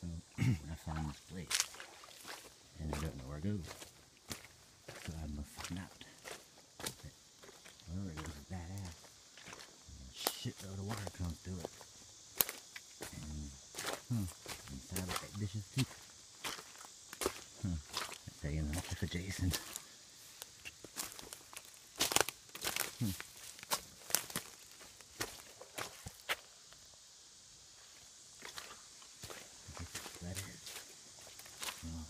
So I found this place and I don't know where to go. So I must find out. Wherever it goes is badass. And a shitload of water comes through it. And inside of that dishes too. That's saying life adjacent. That is. Oh,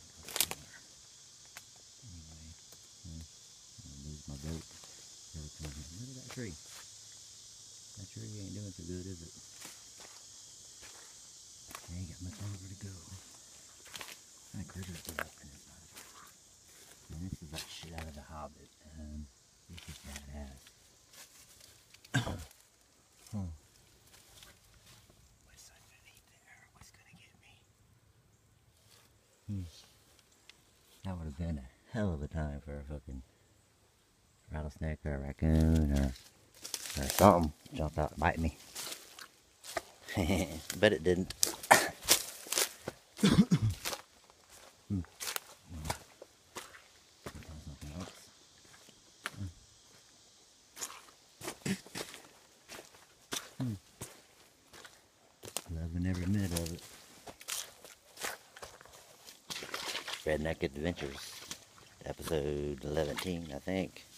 anyway, I'm gonna lose my boat. Look at that tree. That tree ain't doing so good, is it? I ain't got much longer to go. That critter's still up in this side. And this is like shit out of The Hobbit. This is badass. What's underneath there? What's gonna get me? That would have been a hell of a time for a fucking rattlesnake or a raccoon or something jump out and bite me. But it didn't. Loving every minute of it. Redneck Adventures, episode 11, I think.